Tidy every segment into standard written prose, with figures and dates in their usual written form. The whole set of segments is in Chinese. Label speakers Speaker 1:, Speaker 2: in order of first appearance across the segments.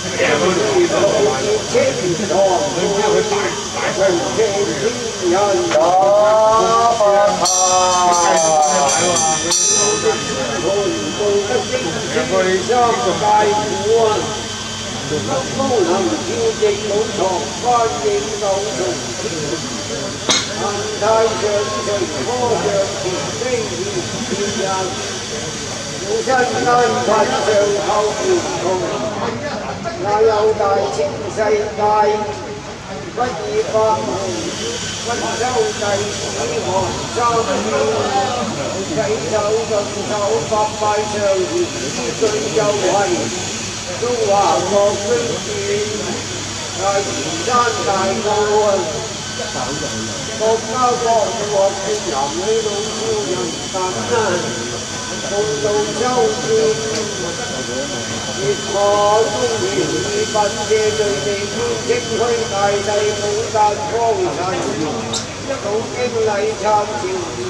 Speaker 1: 那有大千世界，不以法門，溫州帝子寒三秒，洗手順手法拜上元，最優惠，中華國居住，大嶼山大澳啊！國家國國的男女老少人等啊，共度秋天。 越過中原以品借對地官清虛大帝武誕光塵，早經禮參照而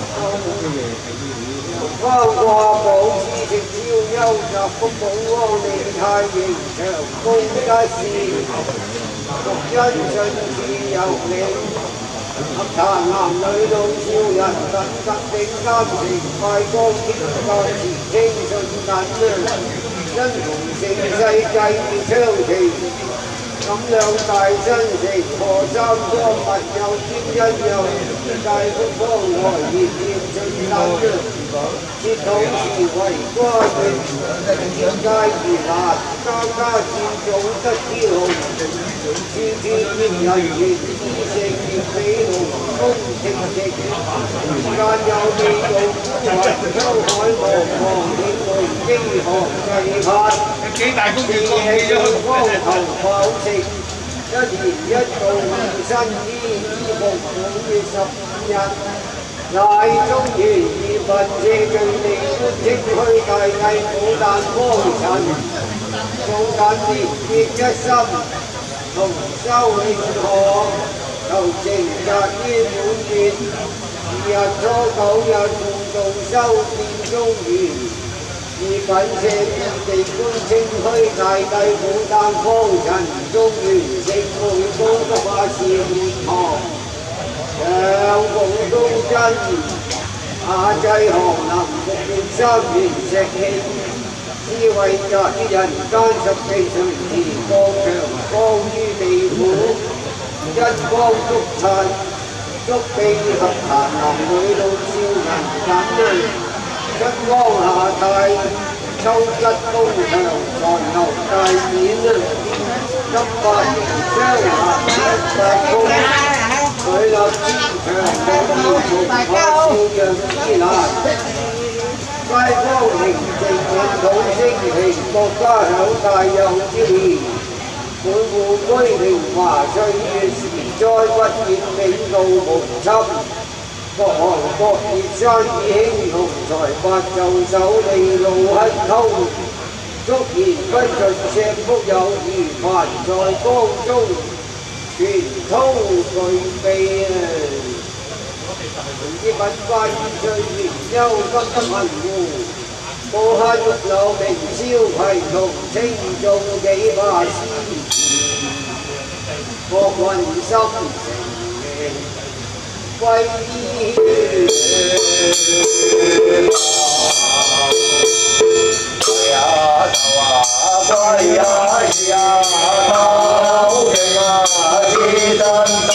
Speaker 1: 行高，花掛寶之直招優集福保安利太形長公一事，獨因信自由領。 合壇男女老少人等得定監情快光天降時清順等啊！因同盛世繼昌期，感兩大真情何三光密友兼因有大福方來熱烈盡等啊！切土時為瓜榮，皆如難，家戰總得之豪。 天天人緣，成亦美龍風正直，間有味道雲秋海茫茫，顯雷驚寒際盼。四野陽光頭飽食，一年一度新衣服滿月15日。乃中原二分借據地官清虛大帝武誕光塵，共感連結一心。 同修慶賀，求情日於滿月，2日初9日共度修建中原，而品借地官清虛大帝武誕光塵，中原聖會高德化事滿堂，長共高真，下濟航能復現3元石器。 智慧在於人間十地上時，光強光於地府，一光足塵，足地合壇男女老少人等啊！一光下大，秋吉高牆，財牛大典啊！金髮雙鈿一百公，水立天長，無邊無可笑樣之難。 街坊寧靜領土升平，國家享大有朝年。每戶居榮華歲月時，災不滅領導無侵。各行各業生意興隆，財發就手利路亨通。足言不盡石福有餘，凡在江中全通具備啊！ 啲品花最年優金文戶，無限玉樓名燒攜同稱頌幾把詩詞，國運心誠歸依。歸呀呀，好勁啊！是真。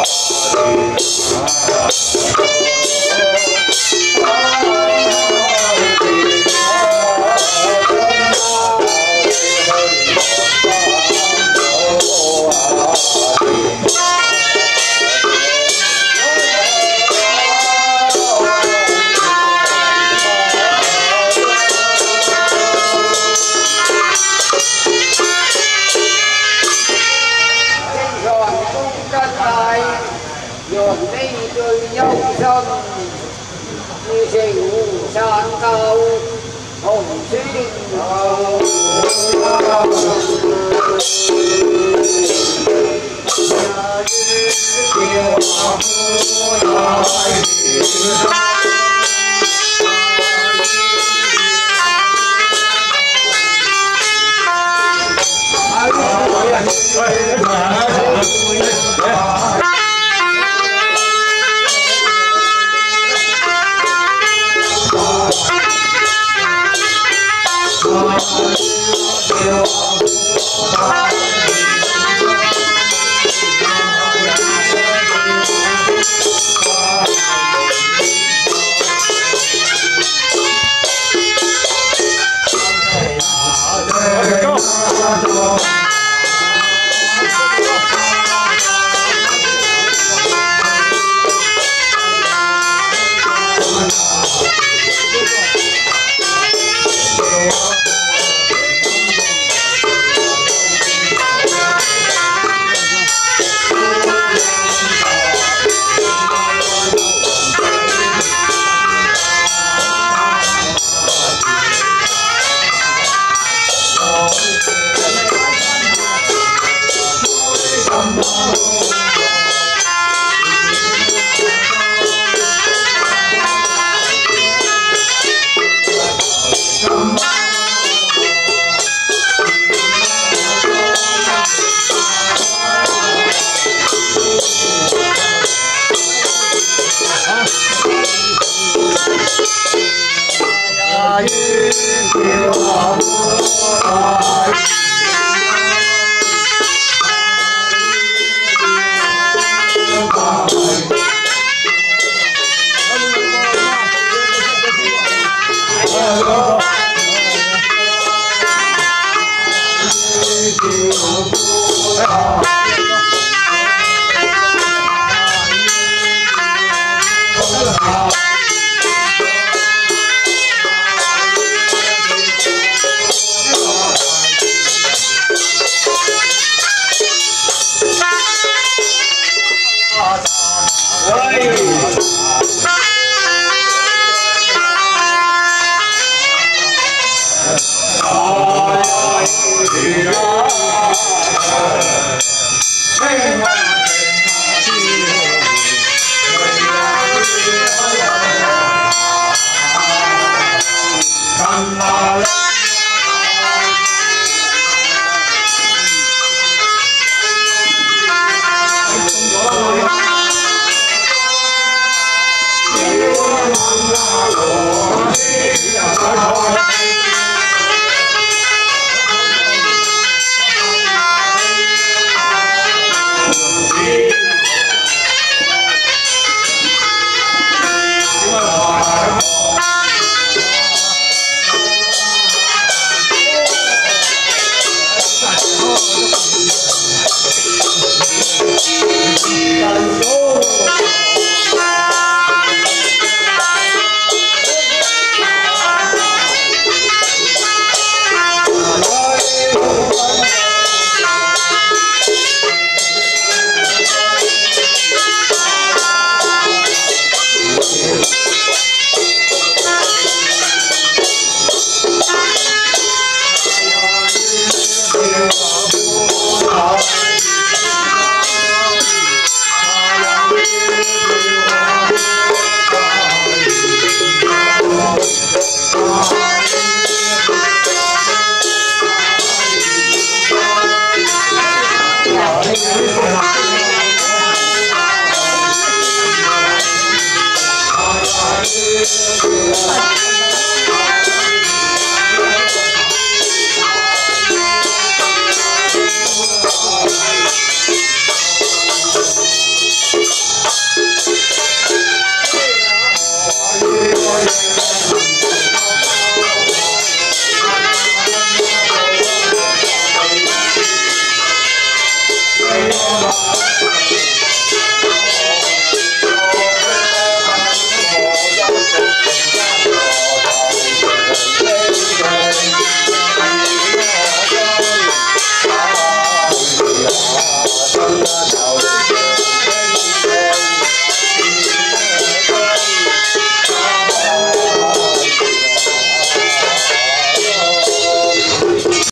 Speaker 1: 喂。